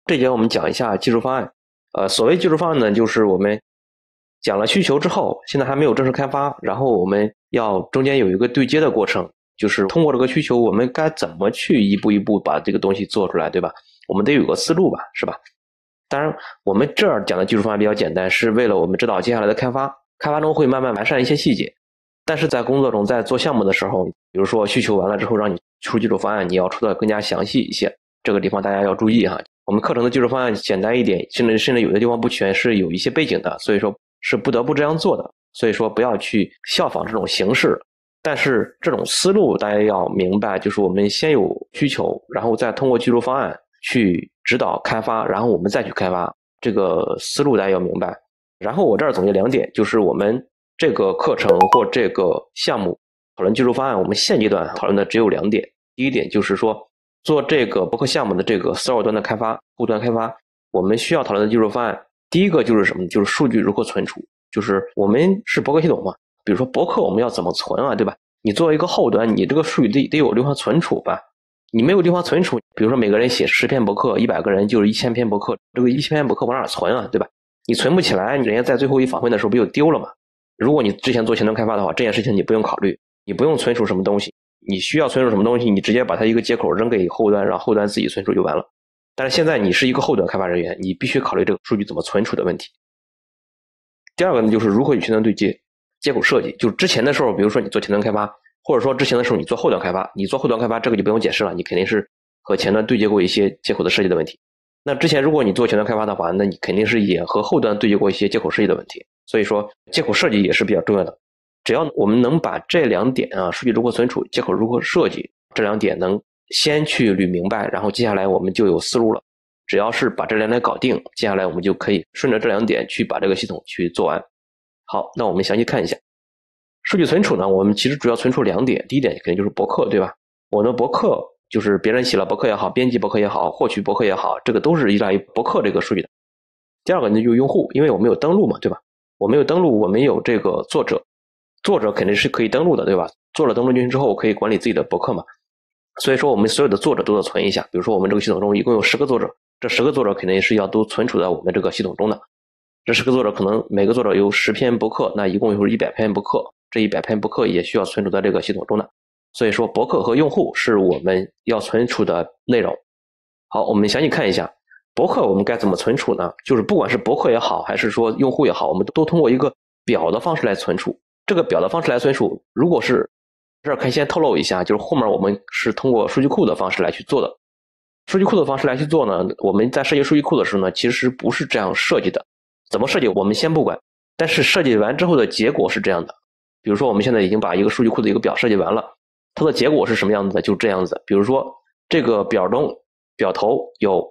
这节我们讲一下技术方案。所谓技术方案呢，就是我们讲了需求之后，现在还没有正式开发，然后我们要中间有一个对接的过程，就是通过这个需求，我们该怎么去一步一步把这个东西做出来，对吧？我们得有个思路吧，是吧？当然，我们这儿讲的技术方案比较简单，是为了我们知道接下来的开发中会慢慢完善一些细节。但是在工作中，在做项目的时候，比如说需求完了之后，让你出技术方案，你要出的更加详细一些，这个地方大家要注意哈。我们课程的技术方案简单一点，甚至有的地方不全，是有一些背景的，所以说是不得不这样做的。所以说不要去效仿这种形式，但是这种思路大家要明白，就是我们先有需求，然后再通过技术方案去指导开发，然后我们再去开发，这个思路大家要明白。然后我这儿总结2点，就是我们这个课程或这个项目讨论技术方案，我们现阶段讨论的只有2点。第一点就是说，做这个博客项目的这个 server 端的开发、后端开发，我们需要讨论的技术方案，第一个就是什么？就是数据如何存储。就是我们是博客系统嘛，比如说博客我们要怎么存啊，对吧？你作为一个后端，你这个数据得有地方存储吧？你没有地方存储，比如说每个人写10篇博客，100个人就是1000篇博客，这个1000篇博客往哪存啊，对吧？你存不起来，人家在最后一访问的时候不就丢了吗？如果你之前做前端开发的话，这件事情你不用考虑，你不用存储什么东西，你需要存储什么东西，你直接把它一个接口扔给后端，让后端自己存储就完了。但是现在你是一个后端开发人员，你必须考虑这个数据怎么存储的问题。第二个呢，就是如何与前端对接，接口设计。就是之前的时候，比如说你做前端开发，或者说之前的时候你做后端开发，你做后端开发这个就不用解释了，你肯定是和前端对接过一些接口的设计的问题。那之前如果你做前端开发的话，那你肯定是也和后端对接过一些接口设计的问题。所以说接口设计也是比较重要的。只要我们能把这2点啊，数据如何存储、接口如何设计这2点能先去捋明白，然后接下来我们就有思路了。只要是把这2点搞定，接下来我们就可以顺着这2点去把这个系统去做完。好，那我们详细看一下数据存储呢，我们其实主要存储2点。第一点肯定就是博客，对吧？我的博客就是别人写了博客也好，编辑博客也好，获取博客也好，这个都是依赖于博客这个数据的。第二个呢，就是用户，因为我们有登录嘛，对吧？我们有登录，我们有这个作者肯定是可以登录的，对吧？做了登录进去之后，可以管理自己的博客嘛。所以说我们所有的作者都要存一下，比如说我们这个系统中一共有10个作者，这10个作者肯定是要都存储在我们这个系统中的。这10个作者可能每个作者有10篇博客，那一共有100篇博客，这100篇博客也需要存储在这个系统中的。所以说博客和用户是我们要存储的内容。好，我们详细看一下博客我们该怎么存储呢？就是不管是博客也好，还是说用户也好，我们都通过一个表的方式来存储。这个表的方式来存储，如果是这儿可以先透露一下，就是后面我们是通过数据库的方式来去做的。数据库的方式来去做呢，我们在设计数据库的时候呢，其实不是这样设计的。怎么设计我们先不管，但是设计完之后的结果是这样的。比如说我们现在已经把一个数据库的一个表设计完了，它的结果是什么样子的？就这样子。比如说这个表中表头有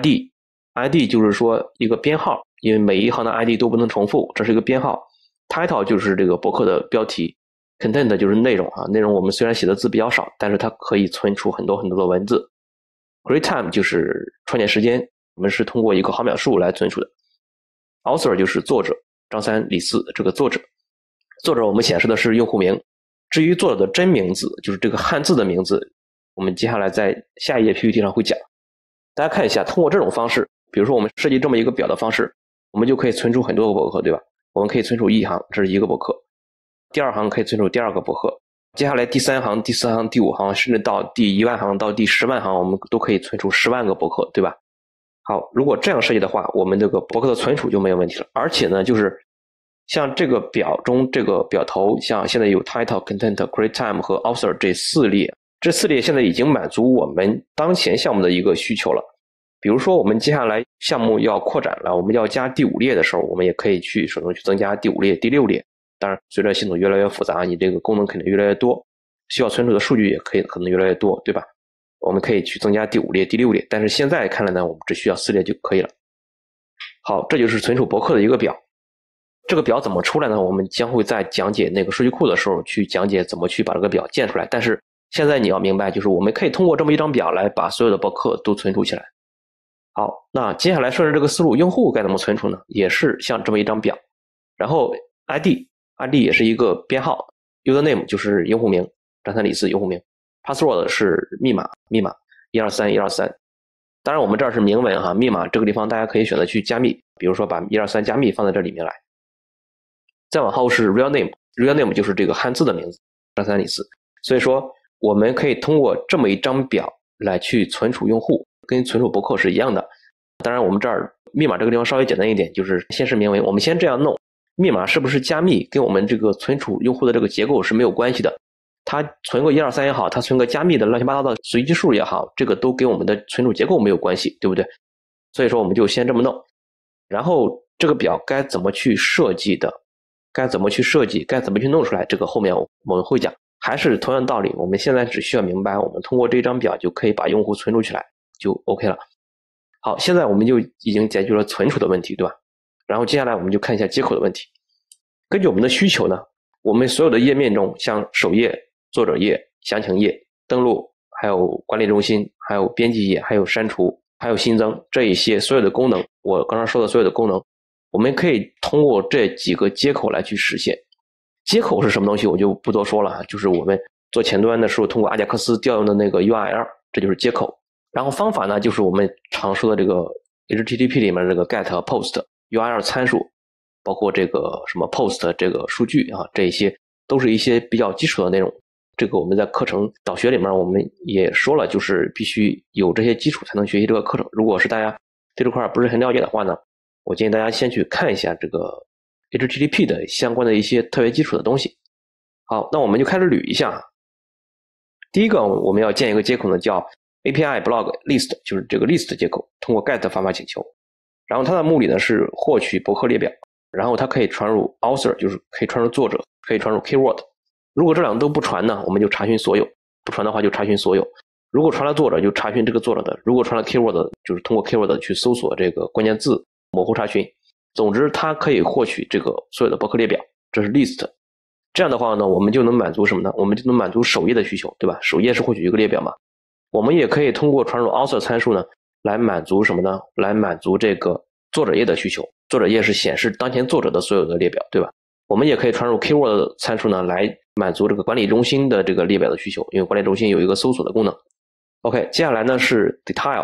ID 就是说一个编号，因为每一行的 ID 都不能重复，这是一个编号。Title 就是这个博客的标题， Content 就是内容啊，内容我们虽然写的字比较少，但是它可以存储很多很多的文字。Create Time 就是创建时间，我们是通过一个毫秒数来存储的。Author 就是作者，张三李四这个作者我们显示的是用户名。至于作者的真名字，就是这个汉字的名字，我们接下来在下一页 PPT 上会讲。大家看一下，通过这种方式，比如说我们设计这么一个表的方式，我们就可以存储很多个博客，对吧？我们可以存储一行，这是一个博客，第2行可以存储第2个博客，接下来第3行、第4行、第5行，甚至到第1万行到第10万行，我们都可以存储10万个博客，对吧？好，如果这样设计的话，我们这个博客的存储就没有问题了。而且呢，就是像这个表中这个表头，像现在有 Title、Content、Create Time 和 Author 这4列，这4列现在已经满足我们当前项目的一个需求了。比如说我们接下来项目要扩展了，我们要加第5列的时候，我们也可以去手动去增加第5列、第6列。当然随着系统越来越复杂，你这个功能肯定越来越多，需要存储的数据也可能越来越多，对吧？我们可以去增加第5列、第6列，但是现在看来呢，我们只需要4列就可以了。好，这就是存储博客的一个表。这个表怎么出来呢？我们将会在讲解那个数据库的时候去讲解怎么去把这个表建出来。但是现在你要明白，就是我们可以通过这么一张表来把所有的博客都存储起来。好，那接下来顺着这个思路，用户该怎么存储呢？也是像这么一张表，然后 ID 也是一个编号， username 就是用户名，张三李四用户名， password 是密码123 当然我们这儿是明文哈，密码这个地方大家可以选择去加密，比如说把123加密放在这里面来。再往后是 real name，real name 就是这个汉字的名字，张三李四。所以说我们可以通过这么一张表来去存储用户，跟存储博客是一样的。当然我们这儿密码这个地方稍微简单一点，就是先是明文，我们先这样弄，密码是不是加密跟我们这个存储用户的这个结构是没有关系的。它存个123也好，它存个加密的乱七八糟的随机数也好，这个都跟我们的存储结构没有关系，对不对？所以说我们就先这么弄。然后这个表该怎么去设计的，该怎么去设计，该怎么去弄出来，这个后面我们会讲。还是同样道理，我们现在只需要明白，我们通过这张表就可以把用户存储起来，就 OK 了。好，现在我们就已经解决了存储的问题，对吧？然后接下来我们就看一下接口的问题。根据我们的需求呢，我们所有的页面中，像首页、作者页、详情页、登录，还有管理中心，还有编辑页，还有删除，还有新增，这一些所有的功能，我刚才说的所有的功能，我们可以通过这几个接口来去实现。接口是什么东西我就不多说了，就是我们做前端的时候通过阿贾克斯调用的那个 URL， 这就是接口。然后方法呢，就是我们常说的这个 HTTP 里面这个 get、post、URL 参数，包括这个什么 post 这个数据啊，这些都是一些比较基础的内容。这个我们在课程导学里面我们也说了，就是必须有这些基础才能学习这个课程。如果是大家对这块不是很了解的话呢，我建议大家先去看一下这个 HTTP 的相关的一些特别基础的东西。好，那我们就开始捋一下。第一个我们要建一个接口呢，叫 API blog list， 就是这个 list 接口，通过 get 发发请求。然后它的目的呢是获取博客列表，然后它可以传入 author， 就是可以传入作者，可以传入 keyword。如果这两个都不传呢，我们就查询所有，不传的话就查询所有。如果传了作者就查询这个作者的，如果传了 keyword 就是通过 keyword 去搜索这个关键字，模糊查询。总之它可以获取这个所有的博客列表，这是 list。这样的话呢，我们就能满足什么呢？我们就能满足首页的需求，对吧？首页是获取一个列表嘛。我们也可以通过传入 author 参数呢，来满足什么呢？来满足这个作者页的需求。作者页是显示当前作者的所有的列表，对吧？我们也可以传入 keyword 参数呢，来满足这个管理中心的这个列表的需求，因为管理中心有一个搜索的功能。OK， 接下来呢是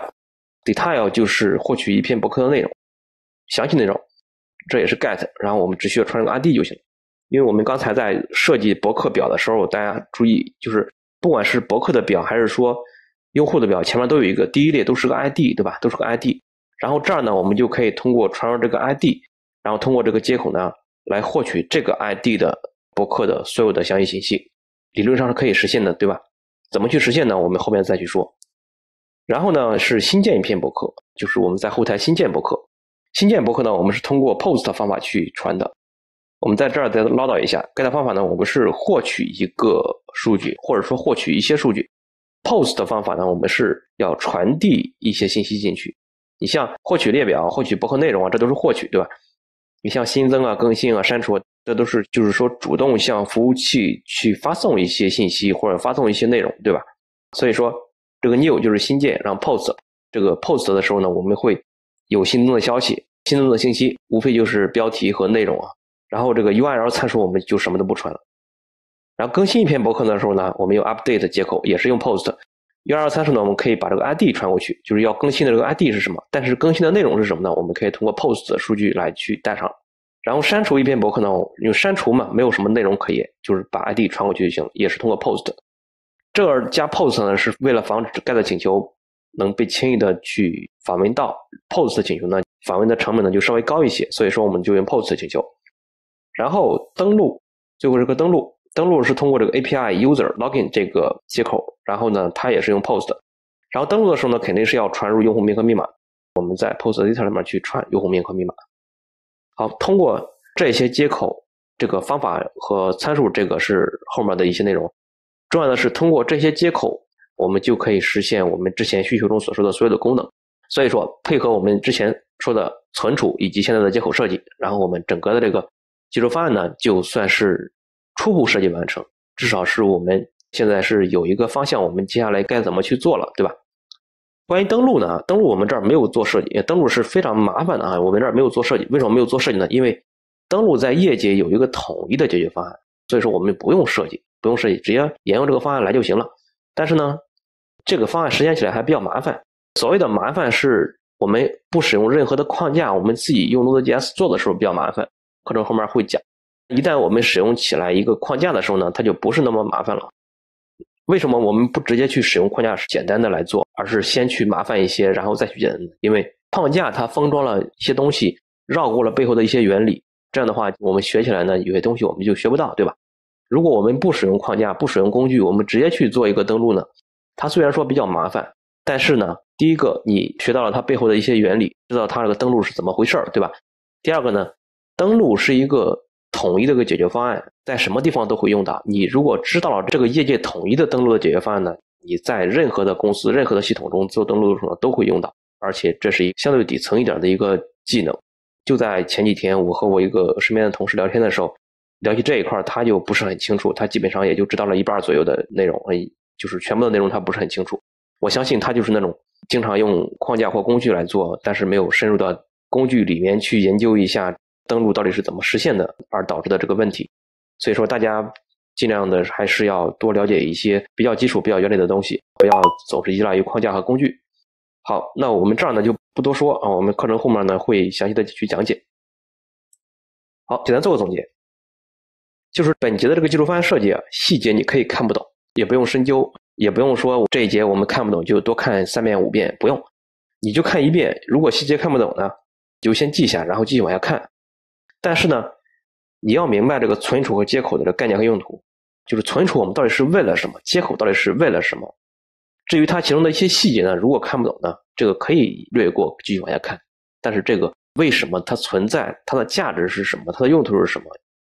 detail 就是获取一篇博客的内容，详细内容，这也是 get， 然后我们只需要传入个 ID 就行了。因为我们刚才在设计博客表的时候，大家注意，就是不管是博客的表还是说用户的表，前面都有一个第一列都是个 ID， 对吧？都是个 ID。然后这儿呢，我们就可以通过传入这个 ID， 然后通过这个接口呢，来获取这个 ID 的博客的所有的详细信息。理论上是可以实现的，对吧？怎么去实现呢？我们后面再去说。然后呢，是新建一篇博客，就是我们在后台新建博客。新建博客呢，我们是通过 post 方法去传的。我们在这儿再唠叨一下 ，get 方法呢，我们是获取一个数据，或者说获取一些数据。post 的方法呢，我们是要传递一些信息进去。你像获取列表、获取博客内容啊，这都是获取，对吧？你像新增啊、更新啊、删除啊，这都是就是说主动向服务器去发送一些信息或者发送一些内容，对吧？所以说这个 new 就是新建，然后 post 这个 post 的时候呢，我们会有新增的消息、新增的信息，无非就是标题和内容啊。然后这个 URL 参数我们就什么都不传了。然后更新一篇博客的时候呢，我们用 update 接口，也是用 post。URL 参数呢，我们可以把这个 ID 传过去，就是要更新的这个 ID 是什么，但是更新的内容是什么呢？我们可以通过 post 的数据来去带上。然后删除一篇博客呢，因为删除嘛，没有什么内容可言，就是把 ID 传过去就行了，也是通过 post。这儿加 post 呢，是为了防止 get 请求能被轻易的去访问到 post 请求呢，访问的成本呢就稍微高一些，所以说我们就用 post 请求。然后登录，最后这个登录是通过这个 API user login 这个接口，然后呢它也是用 post。然后登录的时候呢，肯定是要传入用户名和密码，我们在 post editor 里面去传用户名和密码。好，通过这些接口，这个方法和参数，这个是后面的一些内容。重要的是通过这些接口，我们就可以实现我们之前需求中所说的所有的功能。所以说配合我们之前说的存储以及现在的接口设计，然后我们整个的这个技术方案呢，就算是初步设计完成，至少是我们现在是有一个方向，我们接下来该怎么去做了，对吧？关于登录呢，登录我们这儿没有做设计，登录是非常麻烦的啊，我们这儿没有做设计。为什么没有做设计呢？因为登录在业界有一个统一的解决方案，所以说我们不用设计，直接沿用这个方案来就行了。但是呢，这个方案实现起来还比较麻烦， 所谓的麻烦是我们不使用任何的框架，我们自己用 Node.js 做的时候比较麻烦，课程后面会讲。一旦我们使用起来一个框架的时候呢，它就不是那么麻烦了。为什么我们不直接去使用框架简单的来做，而是先去麻烦一些，然后再去简单的？因为框架它封装了一些东西，绕过了背后的一些原理，这样的话我们学起来呢，有些东西我们就学不到，对吧？如果我们不使用框架，不使用工具，我们直接去做一个登录呢，它虽然说比较麻烦，但是呢，第一个你学到了它背后的一些原理，知道它这个登录是怎么回事，对吧？第二个呢，登录是一个统一的一个解决方案，在什么地方都会用到。你如果知道了这个业界统一的登录的解决方案呢，你在任何的公司、任何的系统中做登录的时候都会用到，而且这是一个相对底层一点的一个技能。就在前几天，我和我一个身边的同事聊天的时候，聊起这一块，他就不是很清楚，他基本上也就知道了一半左右的内容，就是全部的内容他不是很清楚。我相信他就是那种经常用框架或工具来做，但是没有深入到工具里面去研究一下登录到底是怎么实现的而导致的这个问题。所以说大家尽量的还是要多了解一些比较基础比较原理的东西，不要总是依赖于框架和工具。好，那我们这儿呢就不多说啊，我们课程后面呢会详细的去讲解。好，简单做个总结，就是本节的这个技术方案设计啊，细节你可以看不懂，也不用深究，也不用说这一节我们看不懂就多看3遍5遍，不用，你就看1遍，如果细节看不懂呢，就先记下，然后继续往下看。但是呢，你要明白这个存储和接口的这个概念和用途，就是存储我们到底是为了什么，接口到底是为了什么。至于它其中的一些细节呢，如果看不懂呢，这个可以略过，继续往下看。但是这个为什么它存在，它的价值是什么，它的用途是什么，